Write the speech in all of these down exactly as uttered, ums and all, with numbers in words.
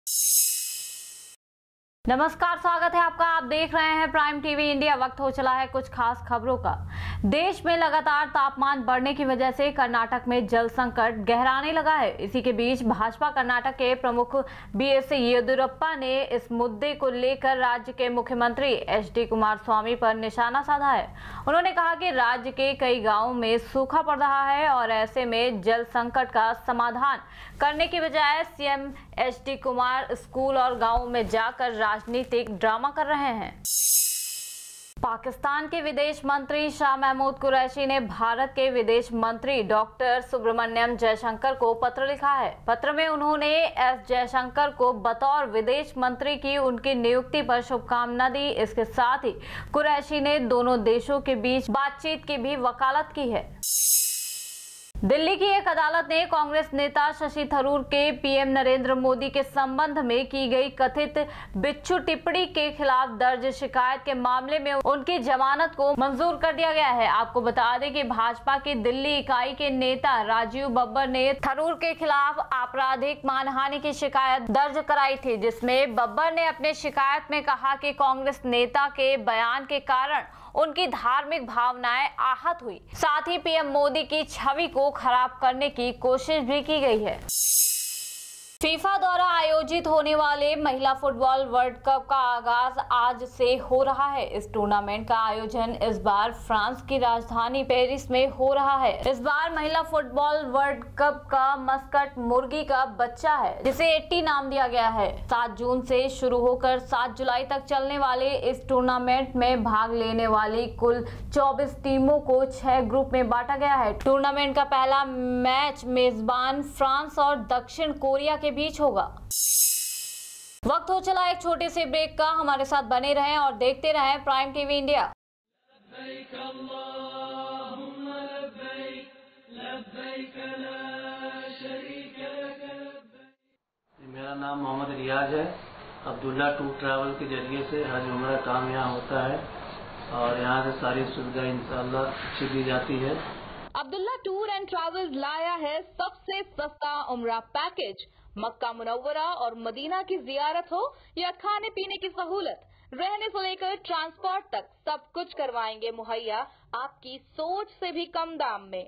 नमस्कार, स्वागत है आपका। आप देख रहे हैं प्राइम टीवी इंडिया। वक्त हो चला है कुछ खास खबरों का। देश में लगातार तापमान बढ़ने की वजह से कर्नाटक में जल संकट गहराने लगा है। इसी के बीच भाजपा कर्नाटक के प्रमुख बी एस येदियुरप्पा ने इस मुद्दे को लेकर राज्य के मुख्यमंत्री एच डी कुमारस्वामी पर निशाना साधा है। उन्होंने कहा कि राज्य के कई गाँवों में सूखा पड़ रहा है और ऐसे में जल संकट का समाधान करने की बजाय CM H D Kumar school और गाँवों में जाकर राजनीतिक ड्रामा कर रहे हैं। पाकिस्तान के विदेश मंत्री शाह महमूद कुरैशी ने भारत के विदेश मंत्री डॉक्टर सुब्रमण्यम जयशंकर को पत्र लिखा है। पत्र में उन्होंने एस जयशंकर को बतौर विदेश मंत्री की उनकी नियुक्ति पर शुभकामना दी। इसके साथ ही कुरैशी ने दोनों देशों के बीच बातचीत की भी वकालत की है। दिल्ली की एक अदालत ने कांग्रेस नेता शशि थरूर के पीएम नरेंद्र मोदी के संबंध में की गई कथित बिच्छू टिप्पणी के खिलाफ दर्ज शिकायत के मामले में उनकी जमानत को मंजूर कर दिया गया है। आपको बता दें कि भाजपा की दिल्ली इकाई के नेता राजीव बब्बर ने थरूर के खिलाफ आपराधिक मानहानि की शिकायत दर्ज कराई थी, जिसमें बब्बर ने अपने शिकायत में कहा कि कांग्रेस नेता के बयान के कारण उनकी धार्मिक भावनाएं आहत हुई। साथ ही पीएम मोदी की छवि को खराब करने की कोशिश भी की गई है। फीफा द्वारा आयोजित होने वाले महिला फुटबॉल वर्ल्ड कप का आगाज आज से हो रहा है। इस टूर्नामेंट का आयोजन इस बार फ्रांस की राजधानी पेरिस में हो रहा है। इस बार महिला फुटबॉल वर्ल्ड कप का मस्कट मुर्गी का बच्चा है, जिसे एट्टी नाम दिया गया है। सात जून से शुरू होकर सात जुलाई तक चलने वाले इस टूर्नामेंट में भाग लेने वाली कुल चौबीस टीमों को छह ग्रुप में बांटा गया है। टूर्नामेंट का पहला मैच मेजबान फ्रांस और दक्षिण कोरिया के बीच होगा। वक्त हो चला एक छोटे से ब्रेक का। हमारे साथ बने रहें और देखते रहें प्राइम टीवी इंडिया। मेरा नाम मोहम्मद रियाज है। अब्दुल्ला टूर ट्रैवल के जरिए से हज उम्रा काम यहाँ होता है और यहाँ से सारी सुविधा इंशाअल्लाह अच्छी दी जाती है। अब्दुल्ला टूर एंड ट्रैवल्स लाया है सबसे सस्ता उम्रा पैकेज। मक्का मुनव्वरा और मदीना की जियारत हो या खाने पीने की सहूलत, रहने से लेकर ट्रांसपोर्ट तक सब कुछ करवाएंगे मुहैया आपकी सोच से भी कम दाम में।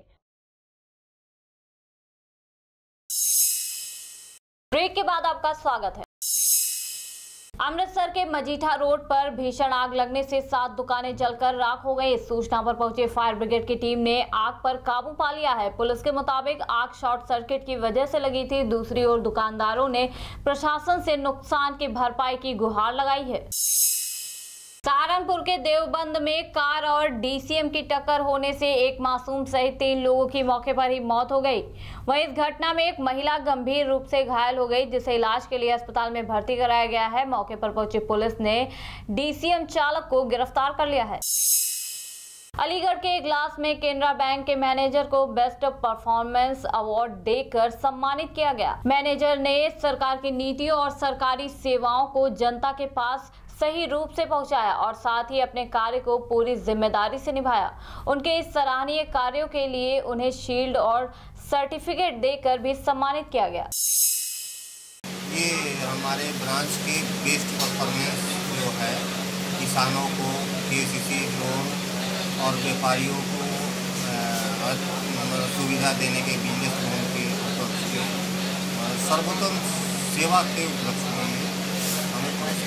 ब्रेक के बाद आपका स्वागत है। अमृतसर के मजीठा रोड पर भीषण आग लगने से सात दुकानें जलकर राख हो गई। इस सूचना पर पहुंचे फायर ब्रिगेड की टीम ने आग पर काबू पा लिया है। पुलिस के मुताबिक आग शॉर्ट सर्किट की वजह से लगी थी। दूसरी ओर दुकानदारों ने प्रशासन से नुकसान की भरपाई की गुहार लगाई है। सहारनपुर के देवबंद में कार और डीसीएम की टक्कर होने से एक मासूम सहित तीन लोगों की मौके पर ही मौत हो गई। वहीं इस घटना में एक महिला गंभीर रूप से घायल हो गई, जिसे इलाज के लिए अस्पताल में भर्ती कराया गया है। मौके पर पहुंची पुलिस ने डीसीएम चालक को गिरफ्तार कर लिया है। अलीगढ़ के इगलास में केनरा बैंक के मैनेजर को बेस्ट परफॉर्मेंस अवार्ड देकर सम्मानित किया गया। मैनेजर ने सरकार की नीतियों और सरकारी सेवाओं को जनता के पास सही रूप से पहुंचाया और साथ ही अपने कार्य को पूरी जिम्मेदारी से निभाया। उनके इस सराहनीय कार्यों के लिए उन्हें शील्ड और सर्टिफिकेट देकर भी सम्मानित किया गया। ये हमारे ब्रांच की बेस्ट परफॉर्मेंस जो है किसानों को केसीसी लोन और व्यापारियों को सुविधा देने के बिजनेस लोन के सर्वोत्तम सेवा के उपलक्ष्य में हमें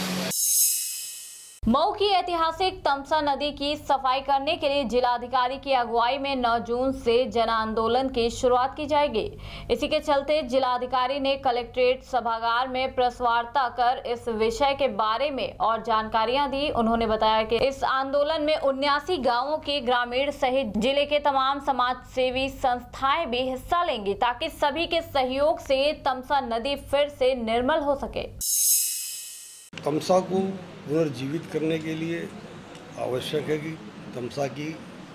मऊ की ऐतिहासिक तमसा नदी की सफाई करने के लिए जिलाधिकारी की अगुवाई में नौ जून से जन आंदोलन की शुरुआत की जाएगी। इसी के चलते जिलाधिकारी ने कलेक्ट्रेट सभागार में प्रेस वार्ता कर इस विषय के बारे में और जानकारियां दी। उन्होंने बताया कि इस आंदोलन में उन्यासी गाँवों के ग्रामीण सहित जिले के तमाम समाज सेवी संस्थाएं भी हिस्सा लेंगी, ताकि सभी के सहयोग से तमसा नदी फिर से निर्मल हो सके। तमसा को पुनर्जीवित करने के लिए आवश्यक है कि तमसा की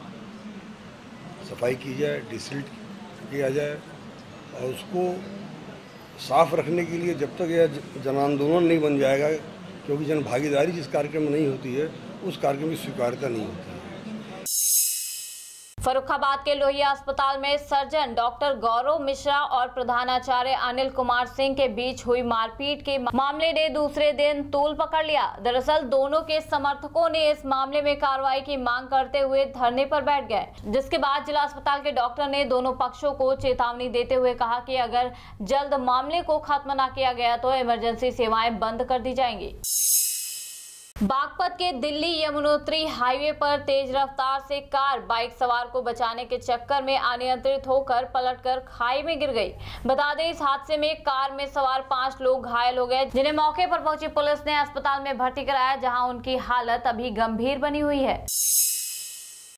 सफाई की जाए, डिसिल्ट किया जाए और उसको साफ रखने के लिए जब तक यह जन आंदोलन नहीं बन जाएगा, क्योंकि जन भागीदारी जिस कार्यक्रम में नहीं होती है उस कार्यक्रम की स्वीकार्यता नहीं होती है। फर्रुखाबाद के लोहिया अस्पताल में सर्जन डॉक्टर गौरव मिश्रा और प्रधानाचार्य अनिल कुमार सिंह के बीच हुई मारपीट के मामले ने दूसरे दिन तूल पकड़ लिया। दरअसल दोनों के समर्थकों ने इस मामले में कार्रवाई की मांग करते हुए धरने पर बैठ गए, जिसके बाद जिला अस्पताल के डॉक्टर ने दोनों पक्षों को चेतावनी देते हुए कहा कि अगर जल्द मामले को खत्म न किया गया तो इमरजेंसी सेवाएं बंद कर दी जाएंगी। बागपत के दिल्ली यमुनोत्री हाईवे पर तेज रफ्तार से कार बाइक सवार को बचाने के चक्कर में अनियंत्रित होकर पलटकर खाई में गिर गई। बता दें, इस हादसे में कार में सवार पांच लोग घायल हो गए, जिन्हें मौके पर पहुंची पुलिस ने अस्पताल में भर्ती कराया, जहां उनकी हालत अभी गंभीर बनी हुई है।